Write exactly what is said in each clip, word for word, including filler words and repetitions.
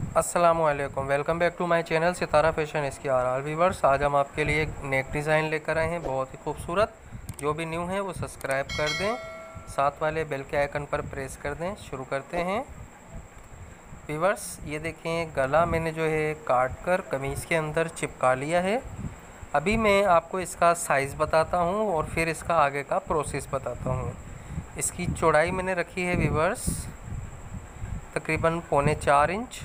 अस्सलामुअलैकुम, welcome back to my channel Sitara fashion इसके आर आर व्यूवर्स। आज हम आपके लिए एक नेक डिज़ाइन लेकर आए हैं, बहुत ही खूबसूरत। जो भी न्यू है वो सब्सक्राइब कर दें, साथ वाले बेल के आइकन पर प्रेस कर दें। शुरू करते हैं व्यूवर्स। ये देखें, गला मैंने जो है काट कर कमीज़ के अंदर चिपका लिया है। अभी मैं आपको इसका साइज़ बताता हूँ और फिर इसका आगे का प्रोसेस बताता हूँ। इसकी चौड़ाई मैंने रखी है व्यूवर्स तकरीबन पौने चार इंच,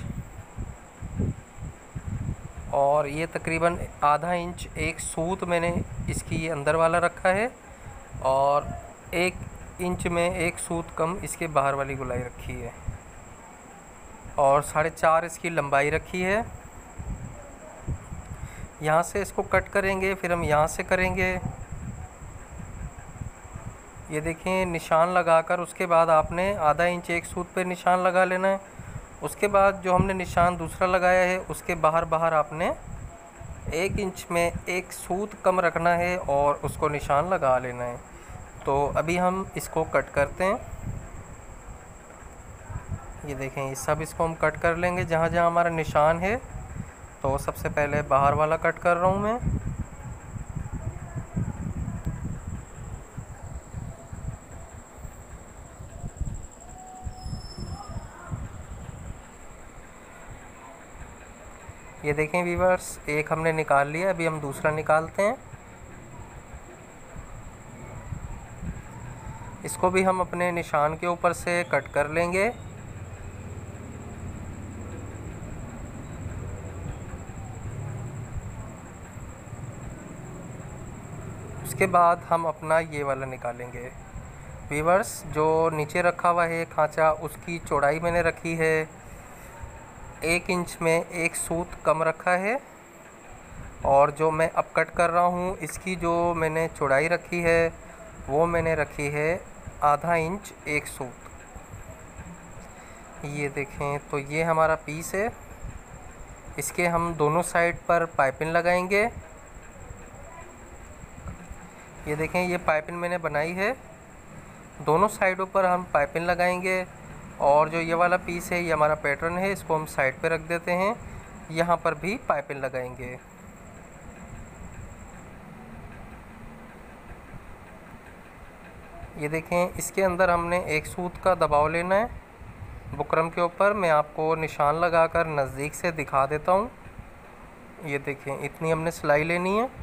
और ये तकरीबन आधा इंच एक सूत मैंने इसकी ये अंदर वाला रखा है, और एक इंच में एक सूत कम इसके बाहर वाली गुलाई रखी है, और साढ़े चार इसकी लंबाई रखी है। यहाँ से इसको कट करेंगे, फिर हम यहाँ से करेंगे। ये देखें, निशान लगाकर उसके बाद आपने आधा इंच एक सूत पे निशान लगा लेना है। उसके बाद जो हमने निशान दूसरा लगाया है उसके बाहर बाहर आपने एक इंच में एक सूत कम रखना है और उसको निशान लगा लेना है। तो अभी हम इसको कट करते हैं। ये देखें, ये सब इसको हम कट कर लेंगे जहाँ जहाँ हमारा निशान है। तो सबसे पहले बाहर वाला कट कर रहा हूँ मैं। ये देखें व्यूअर्स, एक हमने निकाल लिया, अभी हम दूसरा निकालते हैं। इसको भी हम अपने निशान के ऊपर से कट कर लेंगे। उसके बाद हम अपना ये वाला निकालेंगे व्यूअर्स। जो नीचे रखा हुआ है खांचा, उसकी चौड़ाई मैंने रखी है एक इंच में एक सूत कम रखा है, और जो मैं अब कट कर रहा हूँ इसकी जो मैंने चौड़ाई रखी है वो मैंने रखी है आधा इंच एक सूत। ये देखें, तो ये हमारा पीस है। इसके हम दोनों साइड पर पाइपिंग लगाएंगे। ये देखें, ये पाइपिंग मैंने बनाई है, दोनों साइडों पर हम पाइपिंग लगाएंगे। और जो ये वाला पीस है ये हमारा पैटर्न है, इसको हम साइड पे रख देते हैं। यहाँ पर भी पाइपिंग लगाएंगे। ये देखें, इसके अंदर हमने एक सूत का दबाव लेना है बुकरम के ऊपर। मैं आपको निशान लगाकर नज़दीक से दिखा देता हूँ। ये देखें, इतनी हमने सिलाई लेनी है।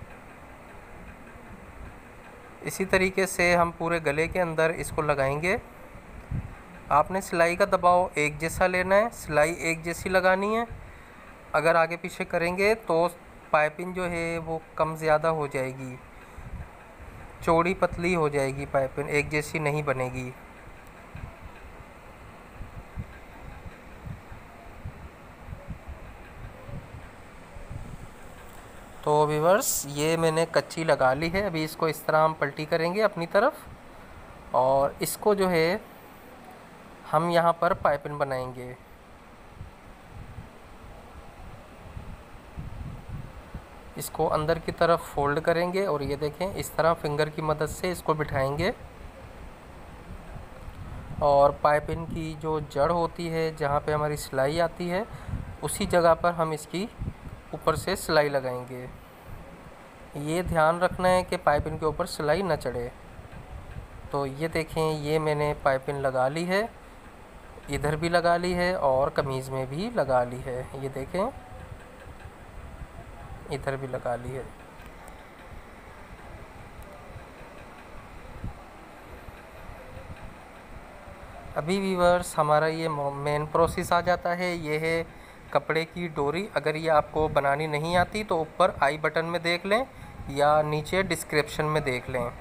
इसी तरीके से हम पूरे गले के अंदर इसको लगाएंगे। आपने सिलाई का दबाव एक जैसा लेना है, सिलाई एक जैसी लगानी है। अगर आगे पीछे करेंगे तो पाइपिंग जो है वो कम ज़्यादा हो जाएगी, चौड़ी पतली हो जाएगी, पाइपिंग एक जैसी नहीं बनेगी। तो व्यूअर्स, ये मैंने कच्ची लगा ली है। अभी इसको इस तरह हम पलटी करेंगे अपनी तरफ, और इसको जो है हम यहाँ पर पाइपिंग बनाएंगे। इसको अंदर की तरफ फोल्ड करेंगे, और ये देखें इस तरह फिंगर की मदद से इसको बिठाएंगे। और पाइपिंग की जो जड़ होती है, जहाँ पे हमारी सिलाई आती है, उसी जगह पर हम इसकी ऊपर से सिलाई लगाएंगे। ये ध्यान रखना है कि पाइपिंग के ऊपर सिलाई न चढ़े। तो ये देखें, ये मैंने पाइपिंग लगा ली है, इधर भी लगा ली है और कमीज़ में भी लगा ली है। ये देखें, इधर भी लगा ली है। अभी व्यूअर्स, हमारा ये मेन प्रोसेस आ जाता है। ये है कपड़े की डोरी। अगर ये आपको बनानी नहीं आती तो ऊपर आई बटन में देख लें या नीचे डिस्क्रिप्शन में देख लें।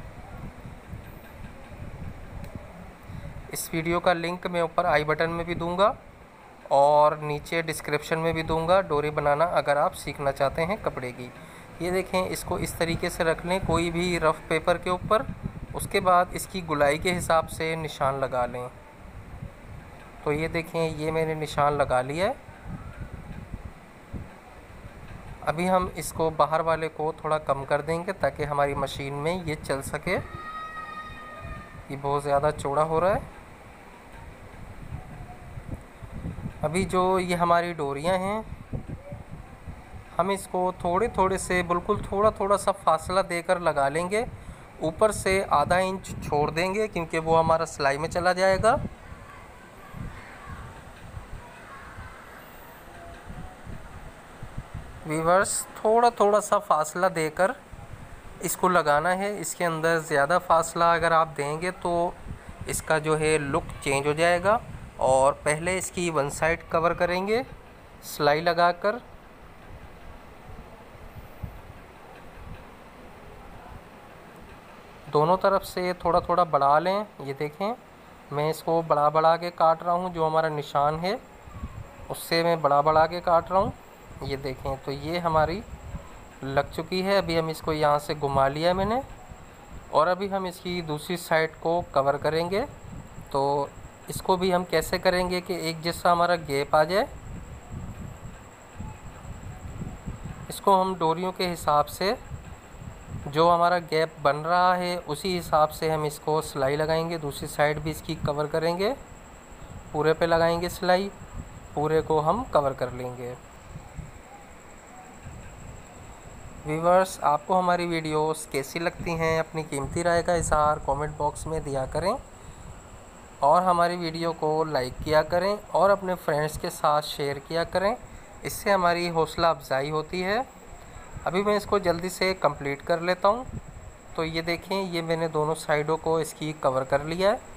इस वीडियो का लिंक मैं ऊपर आई बटन में भी दूंगा और नीचे डिस्क्रिप्शन में भी दूंगा, डोरी बनाना अगर आप सीखना चाहते हैं कपड़े की। ये देखें, इसको इस तरीके से रख लें कोई भी रफ़ पेपर के ऊपर। उसके बाद इसकी गुलाई के हिसाब से निशान लगा लें। तो ये देखें, ये मैंने निशान लगा लिया है। अभी हम इसको बाहर वाले को थोड़ा कम कर देंगे ताकि हमारी मशीन में ये चल सके। ये बहुत ज़्यादा चौड़ा हो रहा है। अभी जो ये हमारी डोरियां हैं, हम इसको थोड़े थोड़े से बिल्कुल थोड़ा थोड़ा सा फासला देकर लगा लेंगे। ऊपर से आधा इंच छोड़ देंगे क्योंकि वो हमारा सिलाई में चला जाएगा। व्यूअर्स, थोड़ा थोड़ा सा फासला देकर इसको लगाना है। इसके अंदर ज़्यादा फासला अगर आप देंगे तो इसका जो है लुक चेंज हो जाएगा। और पहले इसकी वन साइड कवर करेंगे सिलाई लगाकर। दोनों तरफ से थोड़ा थोड़ा बढ़ा लें। ये देखें, मैं इसको बढ़ा बढ़ा के काट रहा हूँ। जो हमारा निशान है उससे मैं बढ़ा बढ़ा के काट रहा हूँ। ये देखें, तो ये हमारी लग चुकी है। अभी हम इसको यहाँ से घुमा लिया मैंने, और अभी हम इसकी दूसरी साइड को कवर करेंगे। तो इसको भी हम कैसे करेंगे कि एक जैसा हमारा गैप आ जाए। इसको हम डोरियों के हिसाब से जो हमारा गैप बन रहा है उसी हिसाब से हम इसको सिलाई लगाएंगे। दूसरी साइड भी इसकी कवर करेंगे, पूरे पे लगाएंगे सिलाई, पूरे को हम कवर कर लेंगे। व्यूअर्स, आपको हमारी वीडियोस कैसी लगती हैं, अपनी कीमती राय का इज़हार कमेंट बॉक्स में दिया करें, और हमारी वीडियो को लाइक किया करें और अपने फ्रेंड्स के साथ शेयर किया करें। इससे हमारी हौसला अफजाई होती है। अभी मैं इसको जल्दी से कंप्लीट कर लेता हूँ। तो ये देखें, ये मैंने दोनों साइडों को इसकी कवर कर लिया है।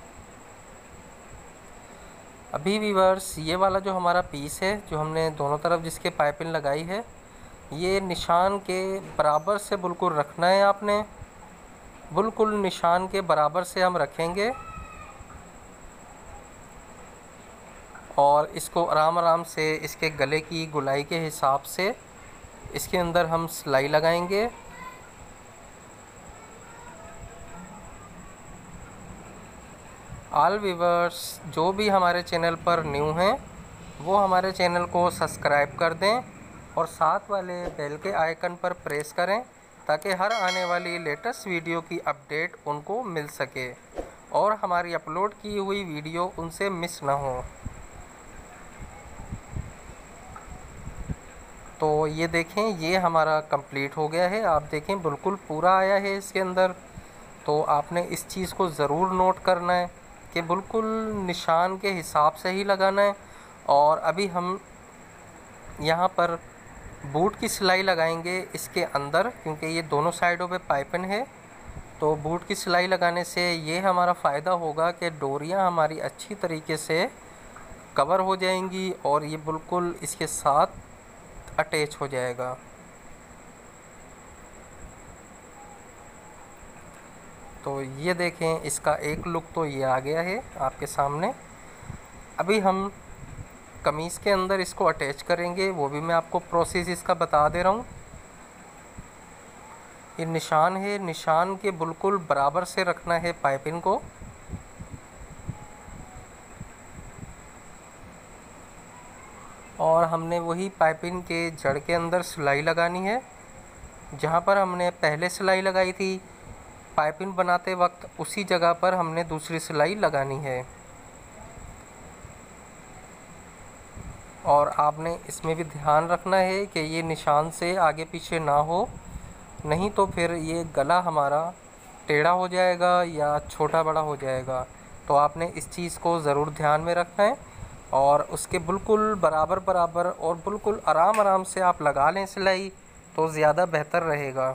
अभी व्यूअर्स, ये वाला जो हमारा पीस है, जो हमने दोनों तरफ जिसके पाइपिंग लगाई है, ये निशान के बराबर से बिल्कुल रखना है आपने। बिल्कुल निशान के बराबर से हम रखेंगे और इसको आराम आराम से इसके गले की गुलाई के हिसाब से इसके अंदर हम सिलाई लगाएंगे। ऑल व्यूअर्स जो भी हमारे चैनल पर न्यू हैं वो हमारे चैनल को सब्सक्राइब कर दें और साथ वाले बेल के आइकन पर प्रेस करें ताकि हर आने वाली लेटेस्ट वीडियो की अपडेट उनको मिल सके और हमारी अपलोड की हुई वीडियो उनसे मिस ना हो। तो ये देखें, ये हमारा कंप्लीट हो गया है। आप देखें बिल्कुल पूरा आया है इसके अंदर। तो आपने इस चीज़ को ज़रूर नोट करना है कि बिल्कुल निशान के हिसाब से ही लगाना है। और अभी हम यहाँ पर बूट की सिलाई लगाएंगे इसके अंदर, क्योंकि ये दोनों साइडों पे पाइपिंग है। तो बूट की सिलाई लगाने से ये हमारा फ़ायदा होगा कि डोरियाँ हमारी अच्छी तरीके से कवर हो जाएंगी और ये बिल्कुल इसके साथ अटैच हो जाएगा। तो ये देखें, इसका एक लुक तो ये आ गया है आपके सामने। अभी हम कमीज़ के अंदर इसको अटैच करेंगे, वो भी मैं आपको प्रोसेस इसका बता दे रहा हूँ। ये निशान है, निशान के बिल्कुल बराबर से रखना है पाइपिंग को। और हमने वही पाइपिंग के जड़ के अंदर सिलाई लगानी है जहाँ पर हमने पहले सिलाई लगाई थी पाइपिंग बनाते वक्त, उसी जगह पर हमने दूसरी सिलाई लगानी है। और आपने इसमें भी ध्यान रखना है कि ये निशान से आगे पीछे ना हो, नहीं तो फिर ये गला हमारा टेढ़ा हो जाएगा या छोटा बड़ा हो जाएगा। तो आपने इस चीज़ को ज़रूर ध्यान में रखना है और उसके बिल्कुल बराबर बराबर और बिल्कुल आराम आराम से आप लगा लें सिलाई, तो ज़्यादा बेहतर रहेगा।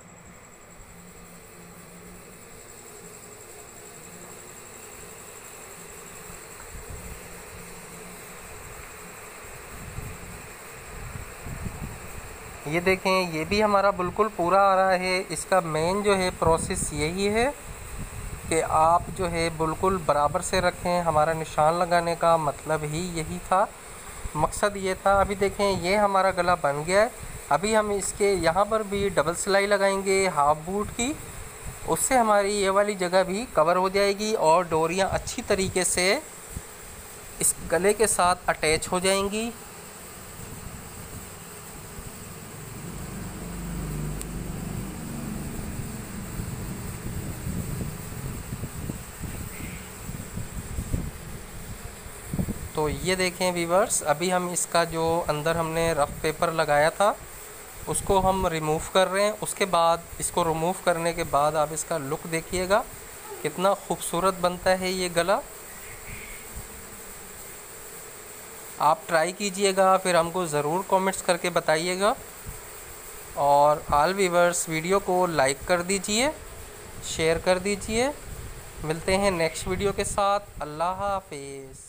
ये देखें, ये भी हमारा बिल्कुल पूरा आ रहा है। इसका मेन जो है प्रोसेस यही है कि आप जो है बिल्कुल बराबर से रखें। हमारा निशान लगाने का मतलब ही यही था, मकसद ये था। अभी देखें, ये हमारा गला बन गया है। अभी हम इसके यहाँ पर भी डबल सिलाई लगाएंगे हाफ बूट की, उससे हमारी ये वाली जगह भी कवर हो जाएगी और डोरियाँ अच्छी तरीके से इस गले के साथ अटैच हो जाएंगी। तो ये देखें वीवर्स, अभी हम इसका जो अंदर हमने रफ पेपर लगाया था उसको हम रिमूव कर रहे हैं। उसके बाद इसको रिमूव करने के बाद आप इसका लुक देखिएगा कितना खूबसूरत बनता है ये गला। आप ट्राई कीजिएगा, फिर हमको ज़रूर कमेंट्स करके बताइएगा। और ऑल व्यूअर्स वीडियो को लाइक कर दीजिए, शेयर कर दीजिए। मिलते हैं नेक्स्ट वीडियो के साथ। अल्लाह हाफिज़।